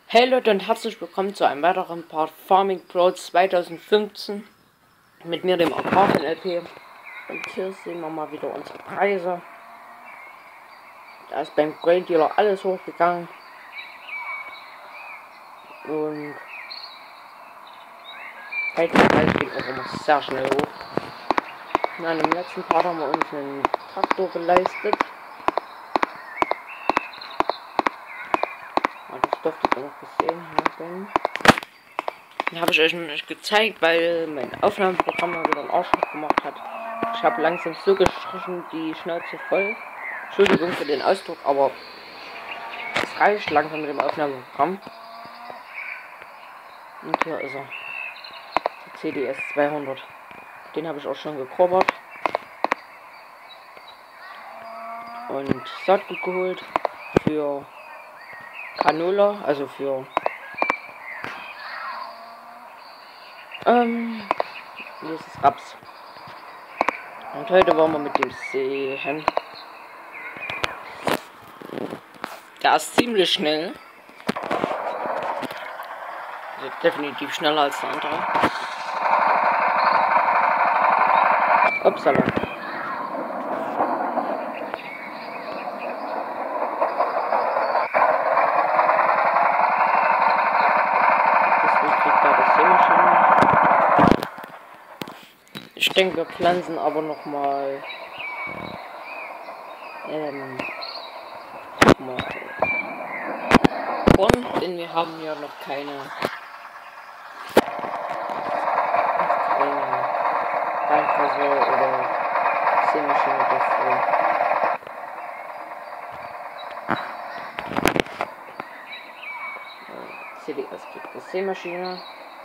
Hey Leute und herzlich willkommen zu einem weiteren Part Farming Pro 2015 mit mir, dem Agrarfan LP. Und hier sehen wir mal wieder unsere Preise. Da ist beim Grain Dealer alles hochgegangen. Und der Preis ging auch immer sehr schnell hoch. Na, im letzten Part haben wir uns einen Traktor geleistet. Das dürftet ihr noch gesehen haben. Den habe ich euch noch nicht gezeigt, weil mein Aufnahmeprogramm mal wieder einen Arschloch gemacht hat. Ich habe langsam so gestrichen, die Schnauze voll. Entschuldigung für den Ausdruck, aber es reicht langsam mit dem Aufnahmeprogramm. Und hier ist er. Der CDS 200. Den habe ich auch schon gekrobbert. Und Saatgut geholt für Canola, also für dieses Raps. Und heute waren wir mit dem Sehen. Der ist ziemlich schnell. Also definitiv schneller als der andere. Upsala. Deswegen kriegt er das Sämaschine. Ich denke, wir pflanzen aber nochmal Korn, denn wir haben ja noch keine Weinfasel oder Sämaschine dafür. CDS kriegt die Sämaschine.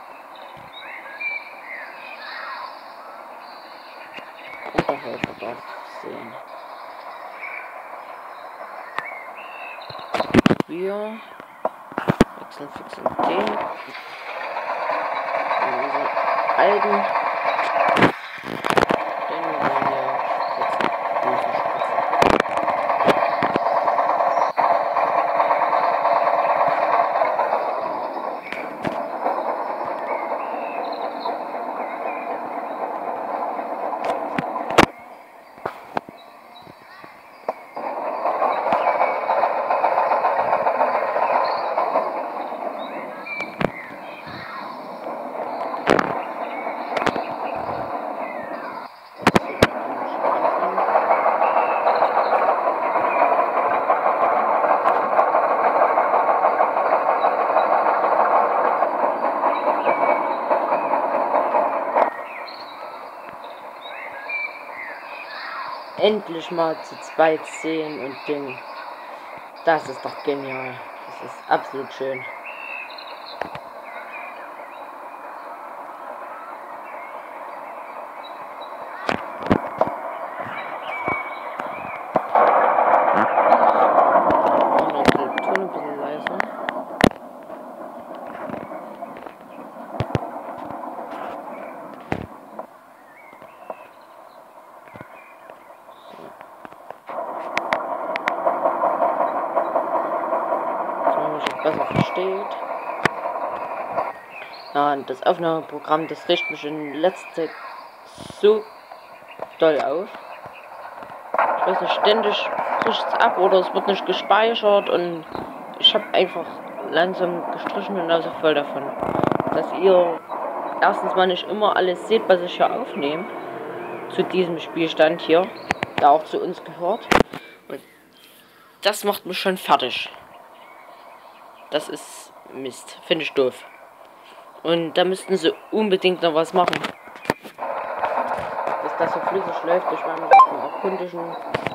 Unterhälter darf sehen. Wir wechseln fix in den. In unseren alten. Denn wir wollen ja jetzt Böse spritzen. Endlich mal zu zweit sehen und Ding. Das ist doch genial. Das ist absolut schön. Und noch den Ton ein bisschen leiser. Besser versteht. Ja, und das Aufnahmeprogramm, das riecht mich in letzter Zeit so doll auf. Ich weiß nicht, ständig bricht es ab oder es wird nicht gespeichert und ich habe einfach langsam gestrichen und also voll davon. Dass ihr erstens mal nicht immer alles seht, was ich hier aufnehme. Zu diesem Spielstand hier, der auch zu uns gehört. Und das macht mich schon fertig. Das ist Mist. Finde ich doof. Und da müssten sie unbedingt noch was machen. Dass das so flüssig läuft. Ich war mit dem erkundischen.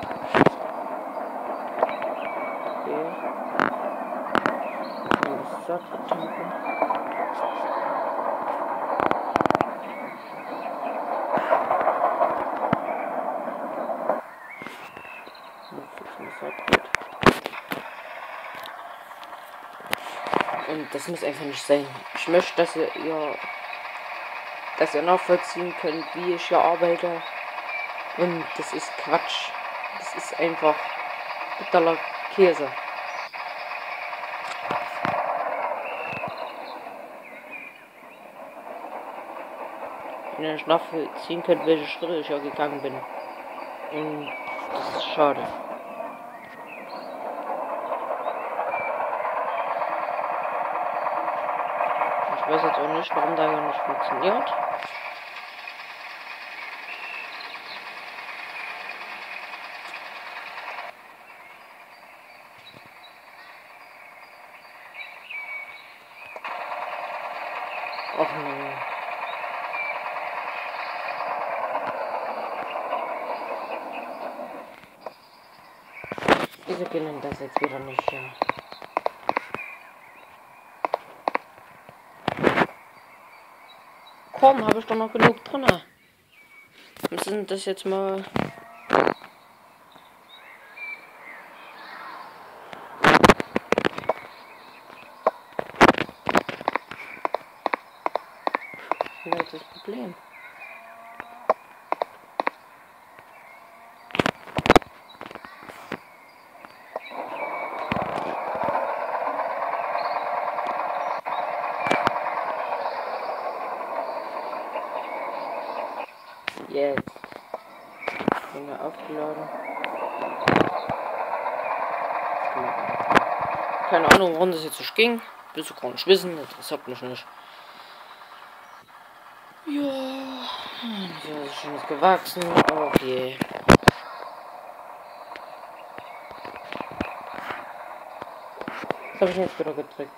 Okay. Und das Saatgut tanken. Und das muss einfach nicht sein. Ich möchte, dass ihr nachvollziehen könnt, wie ich hier arbeite. Und das ist Quatsch. Das ist einfach totaler Käse. ihr nicht nachvollziehen könnt, welche Schritte ich ja gegangen bin. Und das ist schade. Ich weiß jetzt auch nicht, warum der ja nicht funktioniert. Och nee. Wieso können das jetzt wieder nicht, ja? Komm, habe ich doch noch genug drin. Wir müssen das jetzt mal... Das ist das Problem. Jetzt. Dinge aufgeladen. Keine Ahnung, warum das jetzt nicht ging. Bist du gar nicht wissen, interessiert mich nicht. Ja, so ist schon gewachsen. Okay. Was habe ich jetzt wieder gedrückt?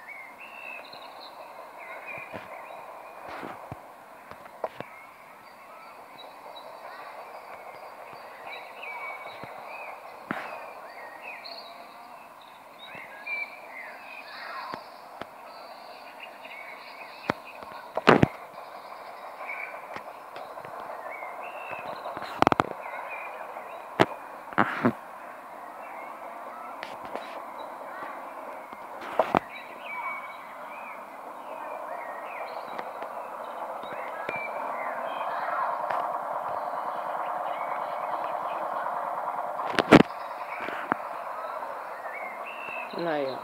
Naja.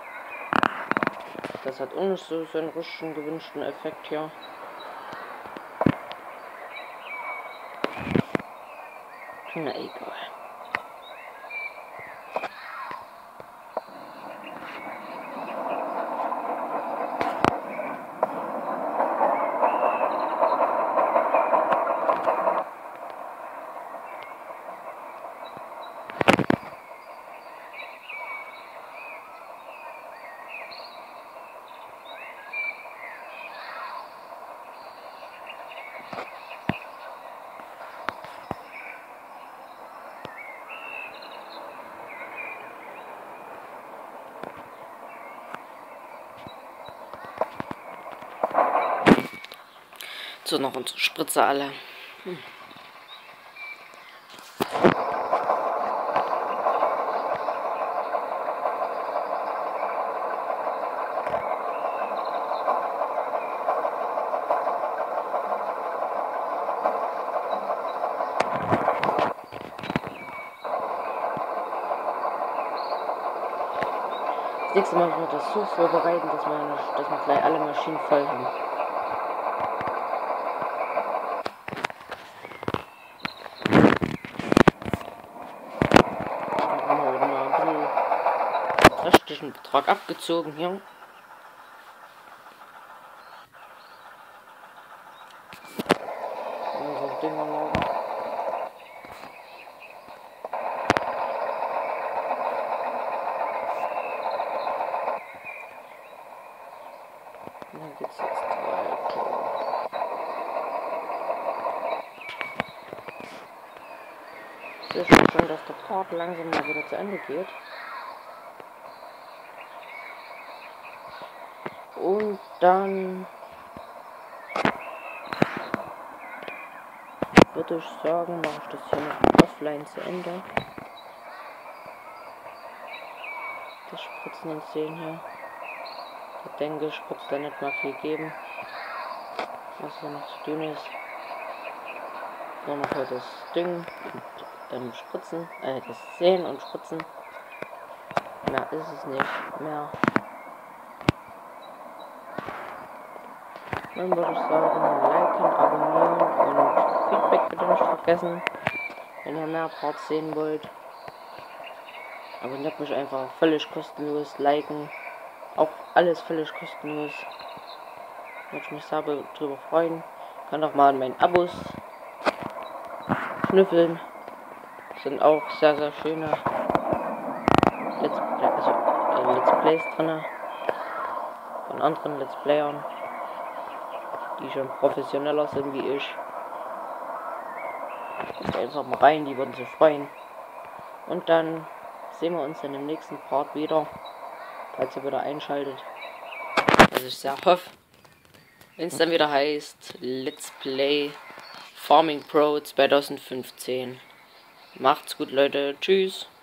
Das hat auch nicht so einen richtigen gewünschten Effekt hier. Na egal. So, noch unsere Spritze alle. Das nächste Mal wird das so vorbereiten, dass wir gleich alle Maschinen voll haben. Dann haben wir wieder mal ein bisschen restlichen Betrag abgezogen hier. So Dinger noch. Und dann geht's jetzt weiter. Ich sehe schon, dass der Part langsam mal wieder zu Ende geht. Und dann würde ich sagen, mache ich das hier noch offline zu Ende. Das Spritzen und Sehen hier. Ich denke, ich wird es da nicht mal viel geben, was hier noch zu tun ist. Nur noch halt das Ding und Spritzen, das Sehen und Spritzen. Mehr ist es nicht mehr. Dann würde ich sagen, liken, abonnieren und Feedback bitte nicht vergessen, wenn ihr mehr Parts sehen wollt. Abonniert mich einfach völlig kostenlos, liken, auch alles völlig kostenlos. Würde ich mich sehr drüber freuen. Kann auch mal an meinen Abos schnüffeln. Sind auch sehr, sehr schöne Let's Plays drin von anderen Let's Playern, die schon professioneller sind wie ich. Guckt einfach mal rein, die würden sich freuen. Und dann sehen wir uns in dem nächsten Part wieder, falls ihr wieder einschaltet. Also ich sehr hoffe, wenn es dann wieder heißt Let's Play Farming Pro 2015. Macht's gut, Leute. Tschüss.